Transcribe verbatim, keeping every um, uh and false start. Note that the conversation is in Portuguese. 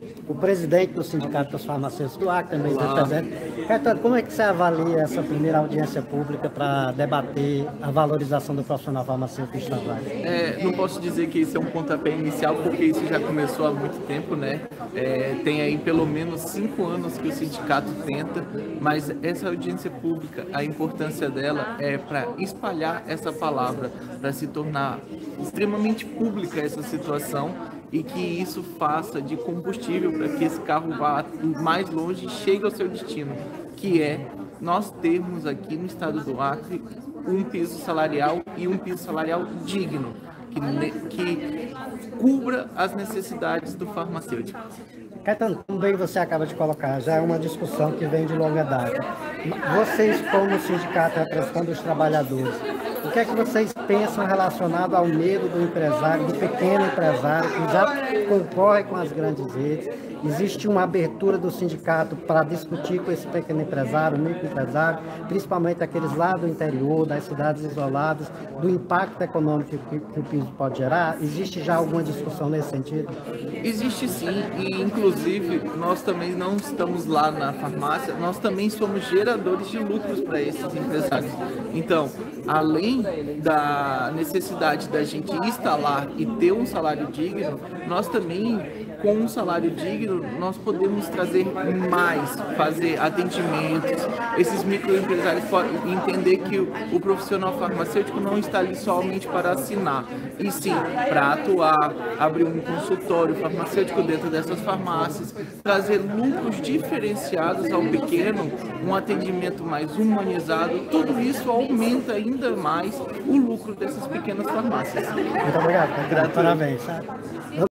o presidente do Sindicato dos Farmacêuticos do Acre, também representa. Caetano, como é que você avalia essa primeira audiência pública para debater a valorização do profissional farmacêutico estadual? É, não posso dizer que esse é um pontapé inicial, porque isso já começou há muito tempo, né? É, tem aí pelo menos cinco anos que o sindicato tenta, mas essa audiência pública, a importância dela é para espalhar essa palavra, para se tornar extremamente pública essa situação e que isso faça de combustível para que esse carro vá mais longe e chegue ao seu destino, que é nós termos aqui no estado do Acre um piso salarial e um piso salarial digno, que, que cubra as necessidades do farmacêutico. Caetano, como bem você acaba de colocar, já é uma discussão que vem de longa data. Vocês, como sindicato representando os trabalhadores, o que é que vocês pensam relacionado ao medo do empresário, do pequeno empresário, que já concorre com as grandes redes? Existe uma abertura do sindicato para discutir com esse pequeno empresário, microempresário, principalmente aqueles lá do interior, das cidades isoladas, do impacto econômico que, que o piso pode gerar? Existe já alguma discussão nesse sentido? Existe sim, e inclusive nós também não estamos lá na farmácia, nós também somos geradores de lucros para esses empresários. Então, além da necessidade da gente instalar e ter um salário digno, nós também, com um salário digno, nós podemos trazer mais, fazer atendimentos. Esses microempresários podem entender que o, o profissional farmacêutico não está ali somente para assinar, e sim para atuar, abrir um consultório farmacêutico dentro dessas farmácias, trazer lucros diferenciados ao pequeno, um atendimento mais humanizado. Tudo isso aumenta ainda mais o lucro dessas pequenas farmácias. Muito obrigado. Parabéns.